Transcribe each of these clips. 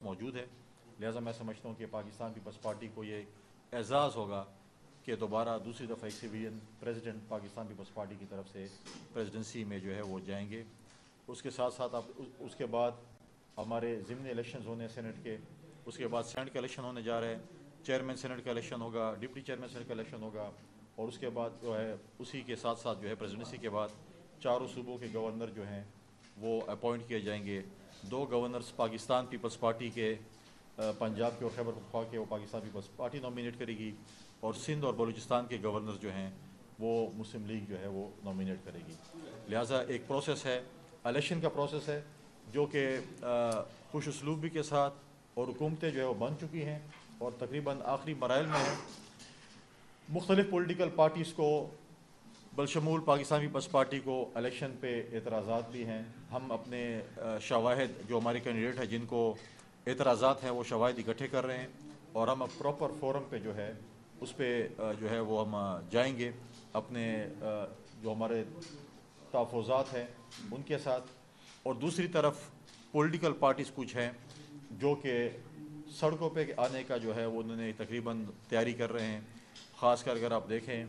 موجود ہے، لہٰذا میں سمجھتا ہوں کہ پاکستان پیپلز پارٹی کو یہ اعزاز ہوگا کہ دوبارہ دوسری دفعہ ایک civilian president Pakistan Peoples Party کی طرف سے پریزیڈنسی میں جو ہے وہ جائیں گے۔ اس کے ساتھ ساتھ اس کے بعد ہمارے ضمنی الیکشنز ہونے ہیں سینٹ کے، اس کے بعد سینٹ کا الیکشن ہونے جا رہے ہیں، چیئرمین سینٹ کا الیکشن ہوگا، ڈپٹی چیئرمین سینٹ کا الیکشن ہوگا، اور اس کے بعد جو ہے اسی کے ساتھ ساتھ جو ہے پریزیڈنسی کے بعد چاروں صوبوں کے گورنر جو ہیں وہ اپوائنٹ کیے جائیں گے۔ 2 گورنرز پاکستان پیپلز پارٹی کے پنجاب کے اور خیبر پختونخوا کے وہ پاکستان پیپلز پارٹی نامینیٹ کرے گی، اور سندھ اور بلوچستان کے گورنرز جو ہیں وہ مسلم لیگ جو ہے وہ نامینیٹ کرے گی۔ لہٰذا ایک پروسیس ہے، الیکشن کا پروسیس ہے، جو کہ خوش اسلوبی کے ساتھ، اور حکومتیں جو ہے وہ بن چکی ہیں اور تقریباً آخری مراحل میں ہیں۔ مختلف پولیٹیکل پارٹیز کو بلشمول پاکستان پیپلز پارٹی کو الیکشن پہ اعتراضات بھی ہیں۔ ہم اپنے شواہد جو ہمارے کینڈیڈیٹ ہیں جن کو اعتراضات ہیں وہ شواہد اکٹھے کر رہے ہیں، اور ہم اب پراپر فورم پہ جو ہے اس پہ جو ہے وہ ہم جائیں گے اپنے جو ہمارے تحفظات ہیں ان کے ساتھ۔ اور دوسری طرف پولیٹیکل پارٹیز کچھ ہیں جو کہ سڑکوں پہ آنے کا جو ہے وہ انہوں نے تقریباً تیاری کر رہے ہیں۔ خاص کر اگر آپ دیکھیں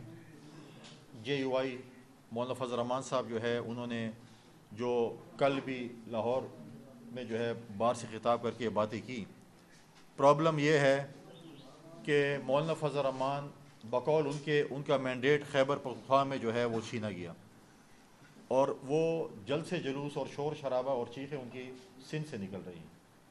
JUI مولانا فضل الرحمان صاحب جو ہے انہوں نے جو کل بھی لاہور میں جو ہے بار سے خطاب کر کے باتیں کی، پرابلم یہ ہے کہ مولانا فضل الرحمان بقول ان کا مینڈیٹ خیبر پختونخوا میں جو ہے وہ چھینا گیا، اور وہ جلد سے جلوس اور شور شرابہ اور چیخیں ان کی سندھ سے نکل رہی ہیں۔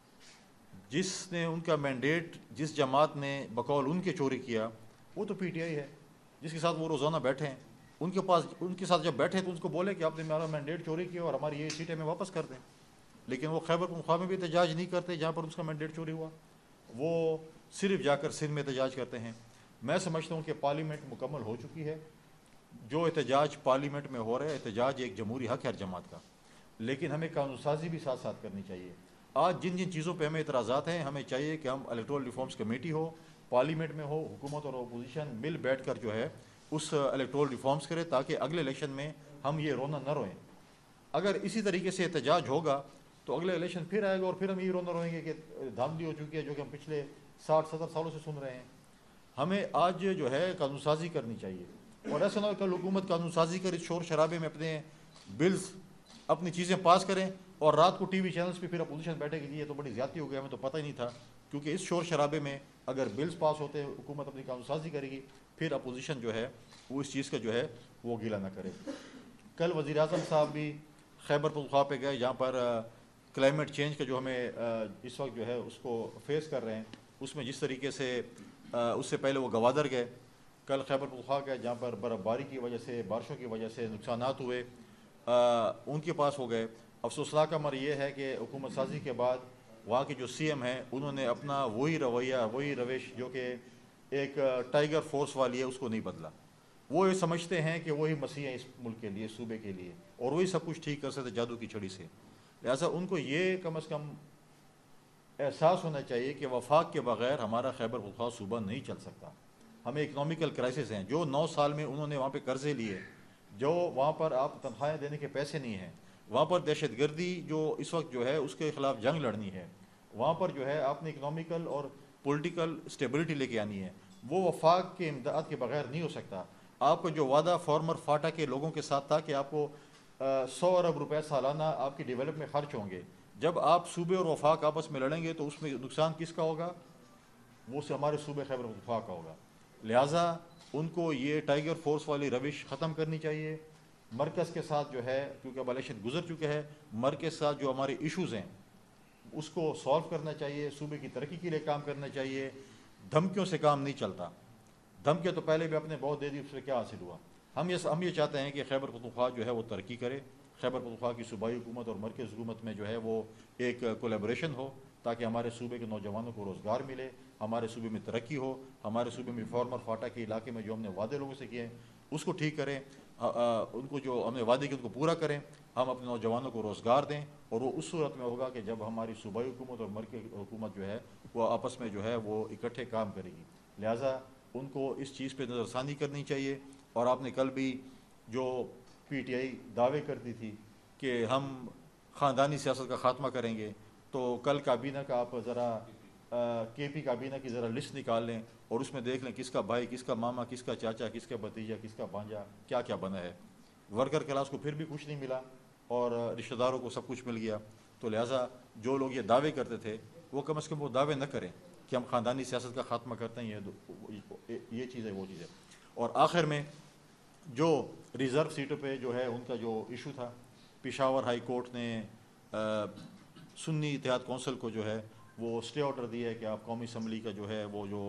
جس نے ان کا مینڈیٹ جس جماعت نے بقول ان کے چوری کیا وہ تو PTI ہے، جس کے ساتھ وہ روزانہ بیٹھے ہیں۔ ان کے ساتھ جب بیٹھے تو ان کو بولے کہ آپ نے ہمارا مینڈیٹ چوری کیا اور ہماری یہ سیٹیں میں واپس کر دیں، لیکن وہ خیبر پختونخوا میں بھی احتجاج نہیں کرتے جہاں پر اس کا مینڈیٹ چوری ہوا، وہ صرف جا کر سندھ میں احتجاج کرتے ہیں۔ میں سمجھتا ہوں کہ پارلیمنٹ مکمل ہو چکی ہے، جو احتجاج پارلیمنٹ میں ہو رہا ہے احتجاج ایک جمہوری حق ہے ہر جماعت کا، لیکن ہمیں قانون سازی بھی ساتھ ساتھ کرنی چاہیے۔ آج جن جن چیزوں پہ ہمیں اعتراضات ہیں، ہمیں چاہیے کہ ہم الیکٹورل ریفارمز کمیٹی ہو، پارلیمنٹ میں ہو، حکومت اور اپوزیشن مل بیٹھ کر جو ہے اس الیکٹورل ریفارمز کرے، تاکہ اگلے الیکشن میں ہم یہ رونا نہ روئیں۔ اگر اسی طریقے سے احتجاج ہوگا تو اگلے الیکشن پھر آئے گا اور پھر ہم یہ رونا روئیں گے کہ دھاندلی ہو چکی ہے، جو کہ ہم پچھلے 60-70 سالوں سے سن رہے ہیں۔ ہمیں آج جو ہے قانون سازی کرنی چاہیے، اور ایسا نہ ہو کہ حکومت قانون سازی کر اس شور شرابے میں اپنے بلز اپنی چیزیں پاس کریں اور رات کو TV چینلز پہ پھر اپوزیشن بیٹھے کہ یہ تو بڑی زیادتی ہو گئی، ہمیں تو پتہ ہی نہیں تھا۔ کیونکہ اس شور شرابے میں اگر بلز پاس ہوتے حکومت اپنی قانون سازی کرے گی، پھر اپوزیشن جو ہے وہ اس چیز کا جو ہے وہ گیلا نہ کرے۔ کل وزیر اعظم صاحب بھی خیبر پختونخوا پہ گئے، جہاں پر کلائمیٹ چینج کا جو ہمیں اس وقت جو ہے اس کو فیس کر رہے ہیں، اس میں جس طریقے سے اس سے پہلے وہ گوادر گئے، کل خیبر پختونخوا گئے جہاں پر برف باری کی وجہ سے، بارشوں کی وجہ سے نقصانات ہوئے، ان کے پاس ہو گئے۔ افسوسناک امر یہ ہے کہ حکومت سازی کے بعد وہاں کے جو CM ہیں انہوں نے اپنا وہی رویہ، وہی روش جو کہ ایک ٹائیگر فورس والی ہے اس کو نہیں بدلا۔ وہ یہ سمجھتے ہیں کہ وہی مسیح ہیں اس ملک کے لیے، صوبے کے لیے، اور وہی سب کچھ ٹھیک کر سکتے جادو کی چھڑی سے۔ لہٰذا ان کو یہ کم از کم احساس ہونا چاہیے کہ وفاق کے بغیر ہمارا خیبر پختونخوا صوبہ نہیں چل سکتا۔ ہمیں اکنامیکل کرائسس ہیں، جو 9 سال میں انہوں نے وہاں پہ قرضے لیے، جو وہاں پر آپ تنخواہیں دینے کے پیسے نہیں ہیں، وہاں پر دہشت گردی جو اس وقت جو ہے اس کے خلاف جنگ لڑنی ہے، وہاں پر جو ہے آپ نے اکنامیکل اور پولیٹیکل اسٹیبلٹی لے کے آنی ہے، وہ وفاق کے امداد کے بغیر نہیں ہو سکتا۔ آپ کو جو وعدہ فارمر فاٹا کے لوگوں کے ساتھ تھا کہ آپ کو 100 ارب روپے سالانہ آپ کی ڈیولپ میں خرچ ہوں گے، جب آپ صوبے اور وفاق آپس میں لڑیں گے تو اس میں نقصان کس کا ہوگا؟ وہ سے ہمارے صوبے خیبر پختونخوا کا ہوگا۔ لہٰذا ان کو یہ ٹائیگر فورس والی روش ختم کرنی چاہیے۔ مرکز کے ساتھ جو ہے، کیونکہ اب الیکشن گزر چکے ہیں، مرکز کے ساتھ جو ہمارے ایشوز ہیں اس کو سالو کرنا چاہیے، صوبے کی ترقی کے لیے کام کرنا چاہیے۔ دھمکیوں سے کام نہیں چلتا، دھمکیاں تو پہلے بھی اپنے بہت دے دی، اس سے کیا حاصل ہوا؟ ہم یہ چاہتے ہیں کہ خیبر پختونخوا جو ہے وہ ترقی کرے، خیبر پختونخوا کی صوبائی حکومت اور مرکز حکومت میں جو ہے وہ ایک کولیبریشن ہو، تاکہ ہمارے صوبے کے نوجوانوں کو روزگار ملے، ہمارے صوبے میں ترقی ہو، ہمارے صوبے میں فارمر فاٹا کے علاقے میں جو ہم نے وعدے لوگوں سے کیے ہیں اس کو ٹھیک کریں، ان کو جو ہم نے وعدے کیے ان کو پورا کریں، ہم اپنے نوجوانوں کو روزگار دیں، اور وہ اس صورت میں ہوگا کہ جب ہماری صوبائی حکومت اور مرکزی حکومت جو ہے وہ آپس میں جو ہے وہ اکٹھے کام کرے گی۔ لہٰذا ان کو اس چیز پہ نظر ثانی کرنی چاہیے۔ اور آپ نے کل بھی جو PTI دعوے کرتی تھی کہ ہم خاندانی سیاست کا خاتمہ کریں گے، تو کل کابینہ کا آپ ذرا کے پی کابینہ کی ذرا لسٹ نکال لیں اور اس میں دیکھ لیں کس کا بھائی، کس کا ماما، کس کا چاچا، کس کا بھتیجا، کس کا بھانجا کیا کیا بنا ہے. ورکر کلاس کو پھر بھی کچھ نہیں ملا اور رشتہ داروں کو سب کچھ مل گیا. تو لہٰذا جو لوگ یہ دعوے کرتے تھے وہ کم از کم وہ دعوے نہ کریں کہ ہم خاندانی سیاست کا خاتمہ کرتے ہیں. یہ چیز ہے، وہ چیز ہے. اور آخر میں جو ریزرو سیٹوں پہ جو ہے ان کا جو ایشو تھا، پشاور ہائی کورٹ نے سنی اتحاد کونسل کو جو ہے وہ اسٹے آرڈر دیا ہے کہ آپ قومی اسمبلی کا جو ہے وہ جو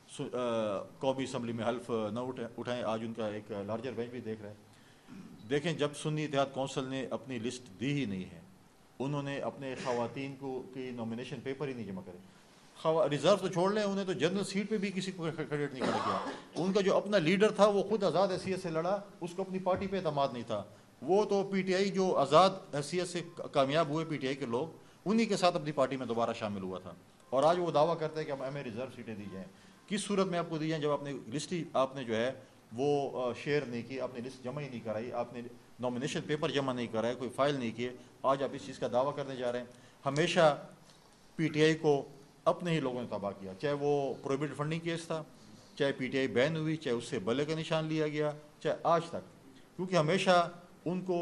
قومی اسمبلی میں حلف نہ اٹھائیں. آج ان کا ایک لارجر بینچ بھی دیکھ رہا ہے. دیکھیں، جب سنی اتحاد کونسل نے اپنی لسٹ دی ہی نہیں ہے، انہوں نے اپنے خواتین کی نومینیشن پیپر ہی نہیں جمع کرے. ریزرو تو چھوڑ لیں، انہیں تو جنرل سیٹ پہ بھی کسی کو کینڈیڈیٹ نہیں کھڑا کیا. ان کا جو اپنا لیڈر تھا وہ خود آزاد حیثیت سے لڑا، اس کو اپنی پارٹی پہ اعتماد نہیں تھا. وہ تو پی ٹی آئی جو آزاد حیثیت سے کامیاب ہوئے پی ٹی آئی کے لوگ، انہی کے ساتھ اپنی پارٹی میں دوبارہ شامل ہوا تھا. اور آج وہ دعویٰ کرتے ہیں کہ ہمیں ریزرو سیٹیں دی جائیں. کس صورت میں آپ کو دی جائیں؟ جب آپ نے لسٹ ہی آپ نے جو ہے وہ شیئر نہیں کی، آپ نے لسٹ جمع ہی نہیں کرائی، آپ نے نومینیشن پیپر جمع نہیں کرایا، کوئی فائل نہیں کیے. آج آپ اس چیز کا دعویٰ کرنے جا رہے ہیں. ہمیشہ پی ٹی آئی کو اپنے ہی لوگوں نے تباہ کیا، چاہے وہ پروہیبٹڈ فنڈنگ کیس تھا، چاہے پی ٹی آئی بین ہوئی، چاہے اس سے بلے کا نشان لیا گیا، چاہے آج تک. کیونکہ ہمیشہ ان کو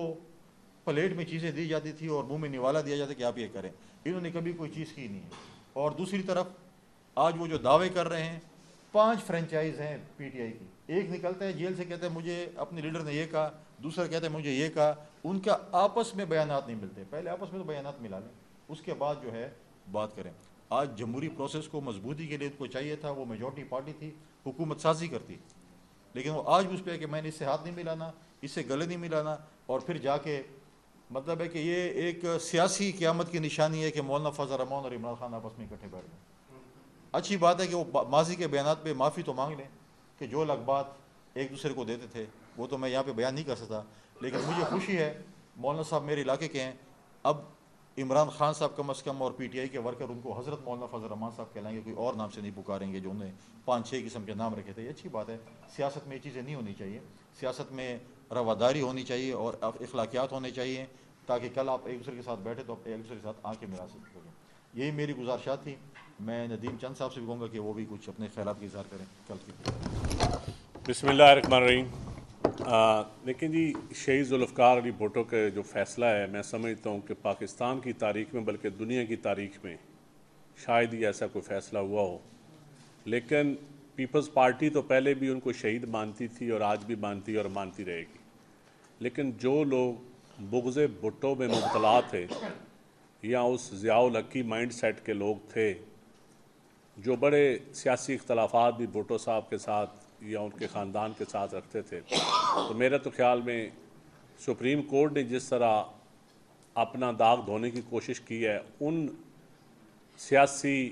پلیٹ میں چیزیں دی جاتی تھی اور منہ میں نوالا دیا جاتا کہ آپ یہ کریں. انہوں نے کبھی کوئی چیز کی نہیں ہے. اور دوسری طرف آج وہ جو دعوے کر رہے ہیں، 5 فرنچائز ہیں پی ٹی آئی کی. ایک نکلتا ہے جیل سے، کہتے ہیں مجھے اپنے لیڈر نے یہ کہا، دوسرا کہتے ہیں مجھے یہ کہا. ان کا آپس میں بیانات نہیں ملتے. پہلے آپس میں تو بیانات ملا لیں، اس کے بعد جو ہے بات کریں. آج جمہوری پروسیس کو مضبوطی کے لیے ان کو چاہیے تھا، وہ میجورٹی پارٹی تھی، حکومت سازی کرتی، لیکن وہ آج بھی اس پہ ہے کہ میں نے اس سے ہاتھ نہیں ملانا، اس سے گلے نہیں ملانا. اور پھر جا کے مطلب ہے کہ یہ ایک سیاسی قیامت کی نشانی ہے کہ مولانا فضل الرحمان اور عمران خان آپس میں اکٹھے بیٹھ گئے. اچھی بات ہے کہ وہ ماضی کے بیانات پہ معافی تو مانگ لیں کہ جو لغبات ایک دوسرے کو دیتے تھے وہ تو میں یہاں پہ بیان نہیں کر سکتا. لیکن مجھے خوشی ہے مولانا صاحب میرے علاقے کے ہیں. اب عمران خان صاحب کم از کم اور پی ٹی آئی کے ورکر ان کو حضرت مولانا فضل الرحمان صاحب کہلائیں گے، کوئی اور نام سے نہیں پکاریں گے جو انہیں 5-6 قسم کے نام رکھے تھے. یہ اچھی بات ہے. سیاست میں یہ چیزیں نہیں ہونی چاہیے. سیاست میں رواداری ہونی چاہیے اور اخلاقیات ہونے چاہیے تاکہ کل آپ ایک دوسرے کے ساتھ بیٹھے تو آپ ایک دوسرے کے ساتھ آنکھیں ملا سکیں. یہی میری گزارشات تھی. میں ندیم چند صاحب سے بھی کہوں گا کہ وہ بھی کچھ اپنے خیالات کا اظہار کریں کل کی. بسم اللہ الرحمن الرحیم. لیکن جی، شہید ذوالفقار علی بھٹو کا جو فیصلہ ہے، میں سمجھتا ہوں کہ پاکستان کی تاریخ میں بلکہ دنیا کی تاریخ میں شاید ہی ایسا کوئی فیصلہ ہوا ہو. لیکن پیپلز پارٹی تو پہلے بھی ان کو شہید مانتی تھی اور آج بھی مانتی اور مانتی رہے گی. لیکن جو لوگ بغض بھٹو میں مبتلا تھے یا اس ضیاء الحق کی مائنڈ سیٹ کے لوگ تھے، جو بڑے سیاسی اختلافات بھی بھٹو صاحب کے ساتھ یا ان کے خاندان کے ساتھ رکھتے تھے، تو میرا تو خیال میں سپریم کورٹ نے جس طرح اپنا داغ دھونے کی کوشش کی ہے، ان سیاسی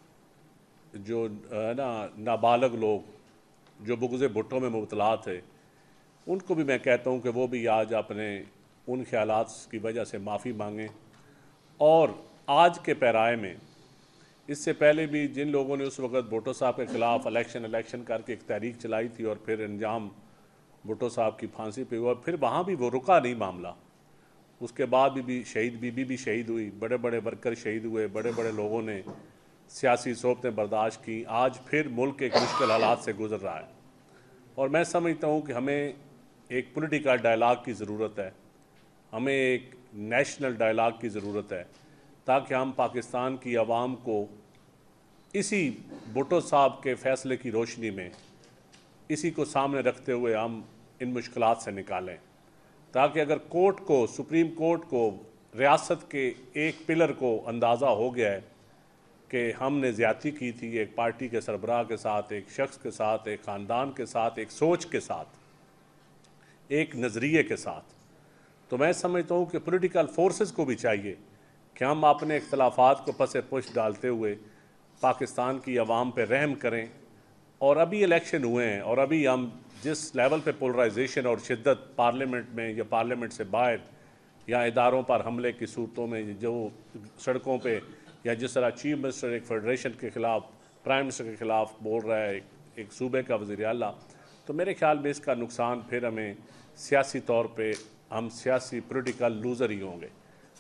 جو نابالغ لوگ جو بغض بھٹو میں مبتلا تھے، ان کو بھی میں کہتا ہوں کہ وہ بھی آج اپنے ان خیالات کی وجہ سے معافی مانگیں. اور آج کے پیرائے میں اس سے پہلے بھی جن لوگوں نے اس وقت بھٹو صاحب کے خلاف الیکشن کر کے ایک تحریک چلائی تھی اور پھر انجام بھٹو صاحب کی پھانسی پہ ہوا، پھر وہاں بھی وہ رکا نہیں معاملہ. اس کے بعد بھی شہید بی بھی شہید ہوئی، بڑے بڑے ورکر شہید ہوئے، بڑے بڑے لوگوں نے سیاسی صحبتیں برداشت کی. آج پھر ملک ایک مشکل حالات سے گزر رہا ہے اور میں سمجھتا ہوں کہ ہمیں ایک پولیٹیکل ڈائلاگ کی ضرورت ہے، ہمیں ایک نیشنل ڈائلاگ کی ضرورت ہے تاکہ ہم پاکستان کی عوام کو اسی بھٹو صاحب کے فیصلے کی روشنی میں اسی کو سامنے رکھتے ہوئے ہم ان مشکلات سے نکالیں، تاکہ اگر کورٹ کو، سپریم کورٹ کو، ریاست کے ایک پلر کو اندازہ ہو گیا ہے کہ ہم نے زیادتی کی تھی ایک پارٹی کے سربراہ کے ساتھ، ایک شخص کے ساتھ، ایک خاندان کے ساتھ، ایک سوچ کے ساتھ، ایک نظریے کے ساتھ، تو میں سمجھتا ہوں کہ پولیٹیکل فورسز کو بھی چاہیے کہ ہم اپنے اختلافات کو پس پش ڈالتے ہوئے پاکستان کی عوام پہ رحم کریں. اور ابھی الیکشن ہوئے ہیں اور ابھی ہم جس لیول پہ پولرائزیشن اور شدت پارلیمنٹ میں یا پارلیمنٹ سے باہر یا اداروں پر حملے کی صورتوں میں جو سڑکوں پہ یا جس طرح چیف منسٹر ایک فیڈریشن کے خلاف، پرائم منسٹر کے خلاف بول رہا ہے ایک صوبے کا وزیر اعلیٰ، تو میرے خیال میں اس کا نقصان پھر ہمیں سیاسی طور پہ ہم سیاسی پولیٹیکل لوزر ہی ہوں گے.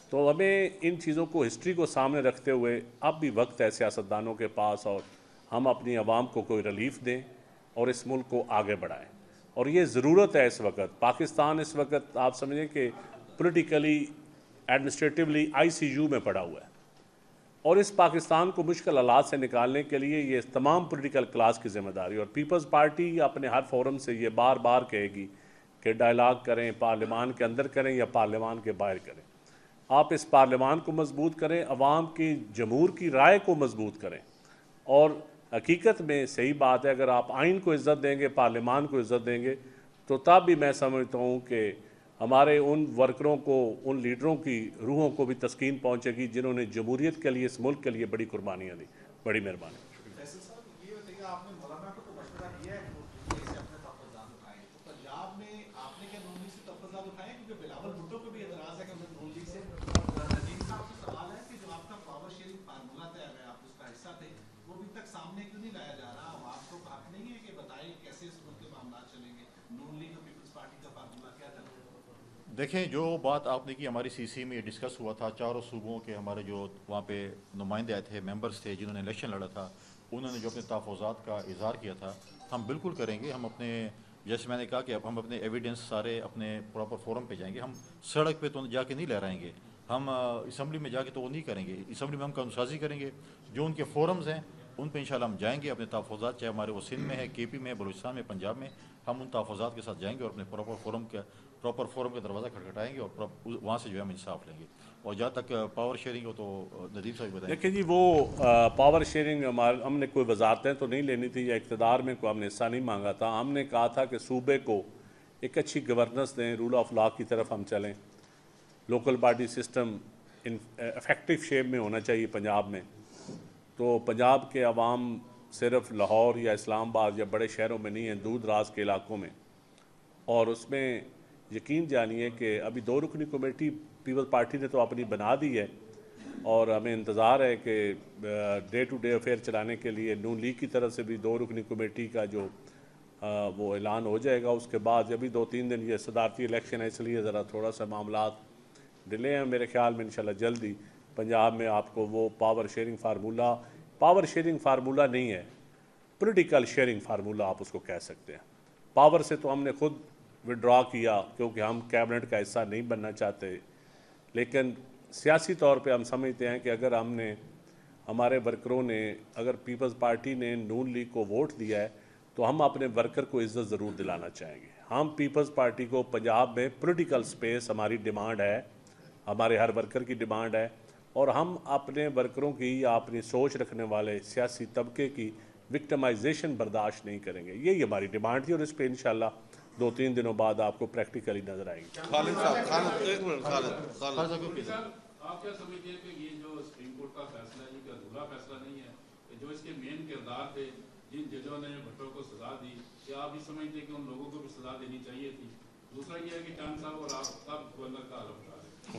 تو ہمیں ان چیزوں کو ہسٹری کو سامنے رکھتے ہوئے اب بھی وقت ہے سیاستدانوں کے پاس، اور ہم اپنی عوام کو کوئی ریلیف دیں اور اس ملک کو آگے بڑھائیں. اور یہ ضرورت ہے اس وقت. پاکستان اس وقت آپ سمجھیں کہ پولیٹیکلی ایڈمنسٹریٹولی ICU میں پڑا ہوا ہے، اور اس پاکستان کو مشکل حالات سے نکالنے کے لیے یہ تمام پولیٹیکل کلاس کی ذمہ داری. اور پیپلز پارٹی اپنے ہر فورم سے یہ بار بار کہے گی کہ ڈائلاگ کریں، پارلیمان کے اندر کریں یا پارلیمان کے باہر کریں. آپ اس پارلیمان کو مضبوط کریں، عوام کی جمہور کی رائے کو مضبوط کریں. اور حقیقت میں صحیح بات ہے، اگر آپ آئین کو عزت دیں گے، پارلیمان کو عزت دیں گے، تو تب بھی میں سمجھتا ہوں کہ ہمارے ان ورکروں کو، ان لیڈروں کی روحوں کو بھی تسکین پہنچے گی جنہوں نے جمہوریت کے لیے، اس ملک کے لیے بڑی قربانیاں دی. بڑی مہربانی. فیصل صاحب یہ بتائیے، آپ نے مولانا کو تو مشورہ دیا ہے کہ سے اپنے تحفظات اٹھائیں، تو پنجاب میں آپ نے کیا نون لیگ سے تحفظات اٹھائے ہیں؟ کیونکہ بلاول بھٹو کو بھی اعتراض ہے کہ انہیں نون لیگ سے. ندیم صاحب سے سوال ہے کہ جو آپ کا پاور شیئرنگ فارمولا طے ہے، آپ اس کا حصہ تھے، وہ ابھی تک سامنے کیوں نہیں لایا جا رہا؟ آپ کو حق نہیں ہے کہ بتائیں کیسے اس ملک کے معاملات چلیں گے؟ نون لیگ اور پیپلز پارٹی کا فارمولا کیا چل رہا ہے؟ دیکھیں، جو بات آپ نے کی ہماری CC میں یہ ڈسکس ہوا تھا، چاروں صوبوں کے ہمارے جو وہاں پہ نمائندے آئے تھے، ممبرز تھے جنہوں نے الیکشن لڑا تھا، انہوں نے جو اپنے تحفظات کا اظہار کیا تھا، ہم بالکل کریں گے. ہم اپنے، جیسے میں نے کہا کہ اب ہم اپنے ایویڈنس سارے اپنے پراپر فورم پہ جائیں گے. ہم سڑک پہ تو جا کے نہیں لہرائیں گے، ہم اسمبلی میں جا کے تو وہ نہیں کریں گے. اسمبلی میں ہم قانون سازی کریں گے، جو ان کے فورمز ہیں ان پہ انشاءاللہ ہم جائیں گے. اپنے تحفظات چاہے ہمارے وہ سندھ میں ہے، KP میں، بلوچستان میں، پنجاب میں، ہم ان تحفظات کے ساتھ جائیں گے اور اپنے پراپر فورم کا دروازہ کھٹکھٹائیں گے اور وہاں سے جو ہے ہم انصاف لیں گے. اور جہاں تک پاور شیئرنگ ہو تو ندیم صاحب بتائیں. دیکھیں جی، وہ پاور شیئرنگ ہم نے کوئی وزارتیں تو نہیں لینی تھی یا اقتدار میں کوئی ہم نے حصہ نہیں مانگا تھا. ہم نے کہا تھا کہ صوبے کو ایک اچھی گورننس دیں، رول آف لا کی طرف ہم چلیں. Local body system effective shape میں ہونا چاہیے پنجاب میں. تو پنجاب کے عوام صرف لاہور یا اسلام آباد یا بڑے شہروں میں نہیں ہیں، دور دراز کے علاقوں میں. اور اس میں یقین جانیے کہ ابھی 2 رکنی کمیٹی پیپلز پارٹی نے تو اپنی بنا دی ہے، اور ہمیں انتظار ہے کہ ڈے ٹو ڈے افیئر چلانے کے لیے نون لیگ کی طرف سے بھی 2 رکنی کمیٹی کا جو وہ اعلان ہو جائے گا. اس کے بعد ابھی 2-3 دن یہ صدارتی الیکشن ہے، اس لیے ذرا تھوڑا سا معاملات ڈیلے ہیں. میرے خیال میں انشاءاللہ جلدی پنجاب میں آپ کو وہ پاور شیئرنگ فارمولا نہیں ہے، پولیٹیکل شیئرنگ فارمولا آپ اس کو کہہ سکتے ہیں. پاور سے تو ہم نے خود وڈرا کیا کیونکہ ہم کیبنٹ کا حصہ نہیں بننا چاہتے، لیکن سیاسی طور پہ ہم سمجھتے ہیں کہ اگر ہم نے، ہمارے ورکروں نے، اگر پیپلز پارٹی نے نون لیگ کو ووٹ دیا ہے تو ہم اپنے ورکر کو عزت ضرور دلانا چاہیں گے. ہم پیپلز پارٹی کو پنجاب میں پولیٹیکل سپیس ہماری ڈیمانڈ ہے، ہمارے ہر ورکر کی ڈیمانڈ ہے، اور ہم اپنے ورکروں کی یا اپنی سوچ رکھنے والے سیاسی طبقے کی وکٹمائزیشن برداشت نہیں کریں گے. یہی ہماری ڈیمانڈ تھی، اور اس پہ انشاءاللہ 2-3 دنوں بعد آپ کو پریکٹیکلی نظر آئے گی. خالد صاحب، ایک منٹ. خالد آپ کیا سمجھتے ہیں کہ یہ جو سپریم کورٹ کا فیصلہ ہے یہ ادھورا فیصلہ نہیں ہے، کہ جو اس کے مین کردار تھے، جن ججوں نے بھٹو کو سزا دی، کیا آپ یہ سمجھتے ہیں کہ ان لوگوں کو بھی سزا دینی چاہیے تھی؟ دوسرا یہ ہے کہ چاند صاحب اور آپ کب گورنر کا حلف اٹھا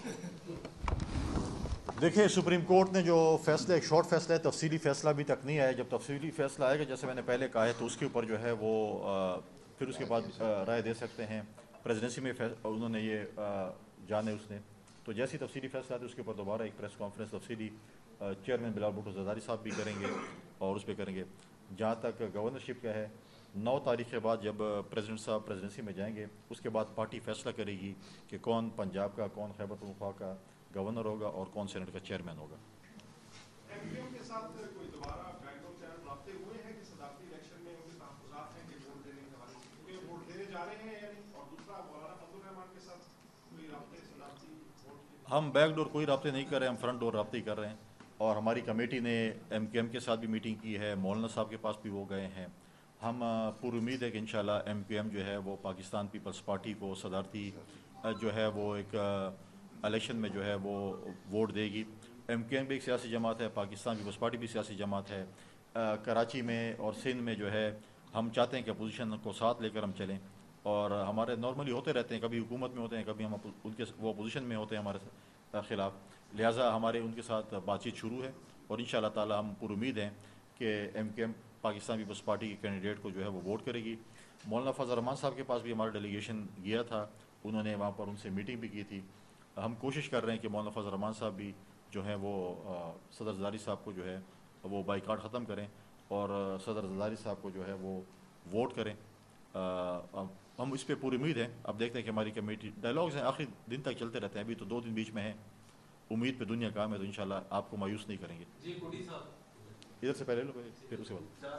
دیں؟ دیکھیں، سپریم کورٹ نے جو فیصلہ، ایک شارٹ فیصلہ ہے، تفصیلی فیصلہ ابھی تک نہیں آیا. جب تفصیلی فیصلہ آئے گا، جیسے میں نے پہلے کہا ہے، تو اس کے اوپر جو ہے وہ پھر اس کے بعد رائے دے سکتے ہیں. پریزیڈنسی میں انہوں نے یہ جانے اس نے، تو جیسی تفصیلی فیصلہ آتے اس کے اوپر دوبارہ ایک پریس کانفرنس تفصیلی چیئرمین بلاول بھٹو زرداری صاحب بھی کریں گے اور اس پہ کریں گے. جہاں تک گورنرشپ کا ہے، 9 تاریخ کے بعد جب پریزیڈنٹ صاحب پریزیڈنسی میں جائیں گے، اس کے بعد پارٹی فیصلہ کرے گی کہ کون پنجاب کا، کون خیبر پختونخوا کا گورنر ہوگا اور کون سینٹ کا چیئرمین ہوگا. MPM کے ساتھ کوئی دوبارہ بیک ڈور چینل رابطے ہوئے ہیں کہ صدارتی الیکشن میں ان کے تحفظات ہیں کہ ووٹ دینے کے حوالے سے، کیونکہ ووٹ دینے جا رہے ہیں یا نہیں؟ اور دوسرا، مولانا فضل الرحمان کے ساتھ کوئی رابطے صدارتی ووٹ کے؟ ہم بیک ڈور کوئی رابطے نہیں کر رہے ہیں، ہم فرنٹ ڈور رابطے ہی کر رہے ہیں. اور ہماری کمیٹی نے MQM کے ساتھ بھی میٹنگ کی ہے، مولانا صاحب کے پاس بھی وہ گئے ہیں. ہم پر امید ہے کہ انشاءاللہ MQM جو ہے وہ پاکستان پیپلز پارٹی کو صدارتی جو ہے وہ ایک الیکشن میں جو ہے وہ ووٹ دے گی. MQM بھی ایک سیاسی جماعت ہے، پاکستان پیپلز پارٹی بھی سیاسی جماعت ہے. کراچی میں اور سندھ میں جو ہے ہم چاہتے ہیں کہ اپوزیشن کو ساتھ لے کر ہم چلیں، اور ہمارے نارملی ہوتے رہتے ہیں، کبھی حکومت میں ہوتے ہیں، کبھی ہم ان کے وہ اپوزیشن میں ہوتے ہیں ہمارے خلاف. لہٰذا ہمارے ان کے ساتھ بات چیت شروع ہے، اور انشاءاللہ تعالی ہم پر امید ہیں کہ MQM پاکستان پیپلز پارٹی کے کینڈیڈیٹ کو جو ہے وہ ووٹ کرے گی. مولانا فضل الرحمان صاحب کے پاس بھی ہمارا ڈیلیگیشن گیا تھا، انہوں نے وہاں پر ان سے میٹنگ بھی کی تھی. ہم کوشش کر رہے ہیں کہ مولانا فضل الرحمان صاحب بھی جو ہیں وہ صدر زرداری صاحب کو جو ہے وہ بائیکاٹ ختم کریں اور صدر زرداری صاحب کو جو ہے وہ ووٹ کریں. ہم اس پہ پوری امید ہیں. اب دیکھتے ہیں کہ ہماری کمیٹی ڈائلاگز ہیں آخری دن تک چلتے رہتے ہیں. ابھی تو 2 دن بیچ میں ہیں. امید پہ دنیا کام ہے تو انشاءاللہ آپ کو مایوس نہیں کریں گے. جی کوٹی صاحب ادھر سے پہلے لو پھر اس کے بعد.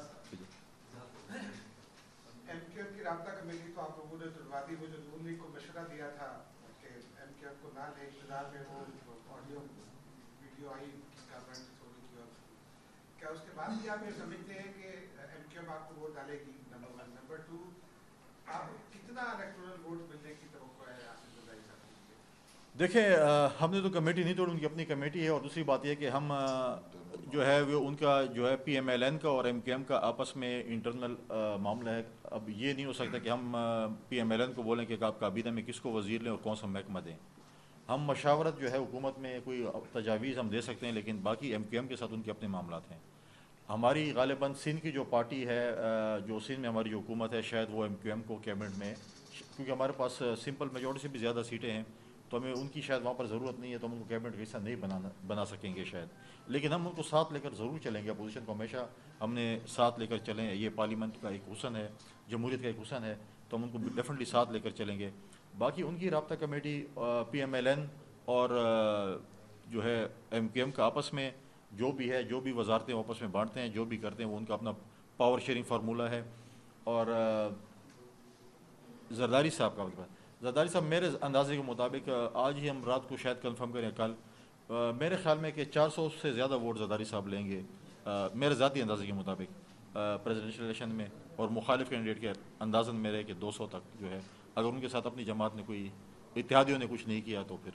ایم کیو ایم کی رابطہ کمیٹی تو آپ لوگوں نے تلوا دی. وہ جو نون لیگ کو مشورہ دیا تھا کہ ایم کیو ایم کو نہ لے اقتدار میں, وہ آڈیو ویڈیو آئی گورنمنٹ تھوڑی کی, اور کیا اس کے بعد بھی آپ یہ سمجھتے ہیں کہ ایم کیو ایم آپ کو ووٹ ڈالے گی؟ نمبر 1. نمبر 2, آپ کتنا الیکٹورل ووٹ ملنے کی توقع ہے آصف زرداری صاحب؟ دیکھیں ہم نے تو کمیٹی نہیں توڑی, ان کی اپنی کمیٹی ہے. اور دوسری بات یہ کہ ہم جو ہے وہ ان کا جو ہے پی ایم ایل این کا اور ایم کیو ایم کا آپس میں انٹرنل معاملہ ہے. اب یہ نہیں ہو سکتا کہ ہم پی ایم ایل این کو بولیں کہ آپ کابینہ میں کس کو وزیر لیں اور کون سا محکمہ دیں. ہم مشاورت جو ہے حکومت میں کوئی تجاویز ہم دے سکتے ہیں, لیکن باقی ایم کیو ایم کے ساتھ ان کے اپنے معاملات ہیں. ہماری غالباً سندھ کی جو پارٹی ہے, جو سندھ میں ہماری جو حکومت ہے, شاید وہ ایم کیو ایم کو کیبنٹ میں, کیونکہ ہمارے پاس سمپل میجورٹی سے بھی زیادہ سیٹیں ہیں تو ہمیں ان کی شاید وہاں پر ضرورت نہیں ہے, تو ہم ان کو کیبنٹ کا حصہ نہیں بنا سکیں گے شاید. لیکن ہم ان کو ساتھ لے کر ضرور چلیں گے. اپوزیشن کو ہمیشہ ہم نے ساتھ لے کر چلیں. یہ پارلیمنٹ کا ایک حسن ہے, جمہوریت کا ایک حسن ہے, تو ہم ان کو ڈیفینیٹلی ساتھ لے کر چلیں گے. باقی ان کی رابطہ committee P M L N اور جو ہے ایم کیو ایم کا آپس میں جو بھی ہے, جو بھی وزارتیں آپس میں بانٹتے ہیں, جو بھی کرتے ہیں, وہ ان کا اپنا پاور شیئرنگ فارمولہ ہے. اور زرداری صاحب کا مطلب, زرداری صاحب میرے اندازے کے مطابق آج ہی ہم رات کو شاید کنفرم کریں, کل میرے خیال میں کہ 400 سے زیادہ ووٹ زرداری صاحب لیں گے میرے ذاتی اندازے کے مطابق پریزیڈنشل الیکشن میں. اور مخالف کینڈیڈیٹ کے اندازن میرے کہ 200 تک جو ہے, اگر ان کے ساتھ اپنی جماعت نے کوئی اتحادیوں نے کچھ نہیں کیا تو پھر.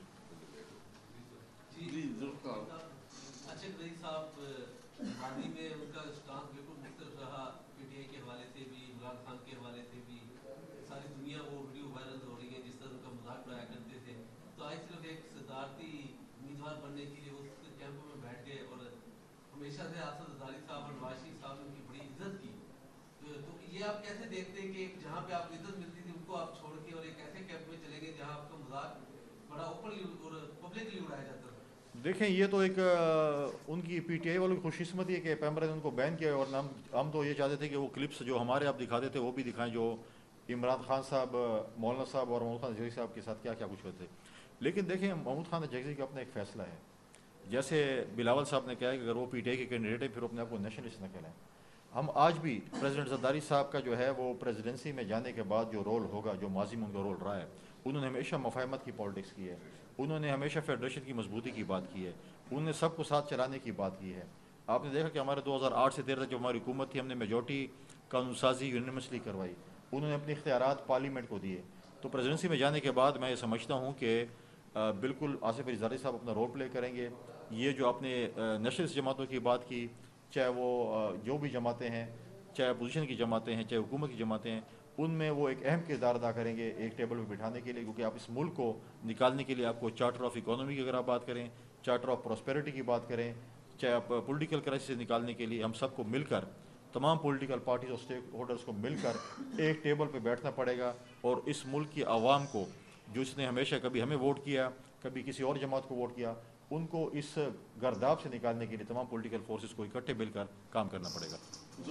جی ذوالفقار اچھا رئیس صاحب, ماضی میں ان کا اسٹانس بالکل مختلف رہا, پی ٹی آئی کے حوالے سے بھی, عمران خان کے حوالے سے بھی. ساری دنیا وہ ویڈیو وائرل ہو رہی ہے جس طرح ان کا مذاق اڑایا کرتے تھے. تو آج صرف ایک صدارتی امیدوار بننے کے لیے وہ کیمپوں میں بیٹھ گئے, اور ہمیشہ سے آصف زرداری صاحب اور نواز شریف صاحب نے ان کی بڑی عزت کی. تو یہ آپ کیسے دیکھتے ہیں کہ جہاں پہ آپ کو عزت ملتی تھی ان کو آپ چھوڑ کے اور ایک ایسے کیمپ میں چلے گئے جہاں آپ کا مذاق بڑا اوپنلی اور پبلکلی اڑایا جاتا تھا؟ دیکھیں یہ تو ایک ان کی پی ٹی آئی والوں کی خوش قسمتی ہے کہ پیمبر نے ان کو بین کیا, اور ہم تو یہ چاہتے تھے کہ وہ کلپس جو ہمارے آپ دکھاتے تھے وہ بھی دکھائیں, جو عمران خان صاحب, مولانا صاحب اور محمود خان جگزی صاحب کے ساتھ کیا کیا کچھ کرتے. لیکن دیکھیں محمود خان جگزی کا اپنا ایک فیصلہ ہے. جیسے بلاول صاحب نے کہا ہے کہ اگر وہ پی ٹی آئی کے کینڈیڈیٹ ہیں پھر اپنے آپ کو نیشنلسٹ نہ کہلائیں. ہم آج بھی پریزیڈنٹ زرداری صاحب کا جو ہے وہ پریزیڈنسی میں جانے کے بعد جو رول ہوگا, جو ماضی میں ان کا رول رہا ہے, انہوں نے ہمیشہ مفاہمت کی پالیٹکس کی ہے, انہوں نے ہمیشہ فیڈریشن کی مضبوطی کی بات کی ہے, انہوں نے سب کو ساتھ چلانے کی بات کی ہے. آپ نے دیکھا کہ ہمارے 2008 سے 13 تک جو ہماری حکومت تھی, ہم نے میجورٹی قانون سازی یونینیمسلی کروائی, انہوں نے اپنے اختیارات پارلیمنٹ کو دیے. تو پریزیڈنسی میں جانے کے بعد میں یہ سمجھتا ہوں کہ بالکل آصف علی زرداری صاحب اپنا رول پلے کریں گے. یہ جو آپ نے نیشنلسٹ جماعتوں کی بات کی, چاہے وہ جو بھی جماعتیں ہیں, چاہے اپوزیشن کی جماعتیں ہیں, چاہے حکومت کی جماعتیں ہیں, ان میں وہ ایک اہم کردار ادا کریں گے ایک ٹیبل پہ بٹھانے کے لیے. کیونکہ آپ اس ملک کو نکالنے کے لیے آپ کو چارٹر آف اکانومی کی اگر آپ بات کریں, چارٹر آف پراسپیرٹی کی بات کریں, چاہے آپ پولیٹیکل کرائسس سے نکالنے کے لیے ہم سب کو مل کر, تمام پولیٹیکل پارٹیز اور اسٹیک ہولڈرز کو مل کر ایک ٹیبل پہ بیٹھنا پڑے گا. اور اس ملک کی عوام کو, جو اس نے ہمیشہ کبھی ہمیں ووٹ کیا, کبھی کسی اور جماعت کو ووٹ کیا, ان کو اس گرداب سے نکالنے کے لیے تمام پولیٹیکل فورسز کو اکٹھے مل کر کام کرنا پڑے گا.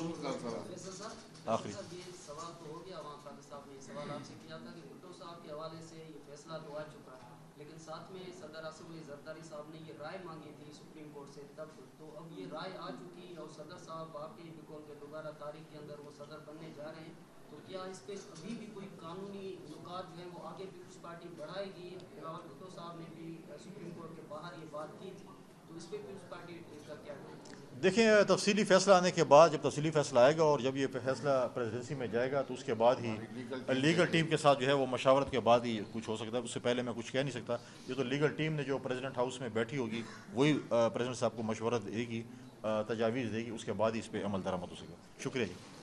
آخری یہ سوال تو ہو گیا, وہاں قاضی صاحب نے یہ سوال آپ سے کیا تھا کہ بھٹو صاحب کے حوالے سے یہ فیصلہ تو آ چکا ہے, لیکن ساتھ میں صدر آصف علی زرداری صاحب نے یہ رائے مانگی تھی سپریم کورٹ سے تب, تو اب یہ رائے آ چکی اور صدر صاحب واقعی بکول کے دوبارہ تاریخ کے اندر وہ صدر بننے جا رہے ہیں, تو کیا اس پہ ابھی بھی کوئی قانونی نکات جو ہیں وہ آگے پیپلز پارٹی بڑھائے گی؟ بلاول بھٹو صاحب نے بھی سپریم کورٹ کے باہر یہ بات کی تھی, تو اس پہ پیپلز پارٹی کا کیا ہے؟ دیکھیں تفصیلی فیصلہ آنے کے بعد, جب تفصیلی فیصلہ آئے گا اور جب یہ فیصلہ پریزیڈنسی میں جائے گا تو اس کے بعد ہی لیگل ٹیم کے ساتھ جو ہے وہ مشاورت کے بعد ہی کچھ ہو سکتا ہے. اس سے پہلے میں کچھ کہہ نہیں سکتا. یہ تو لیگل ٹیم نے جو پریزیڈنٹ ہاؤس میں بیٹھی ہوگی وہی پریزیڈنٹ صاحب کو مشورہ دے گی, تجاویز دے گی, اس کے بعد ہی اس پہ عمل درآمد ہو سکے گا. شکریہ جی.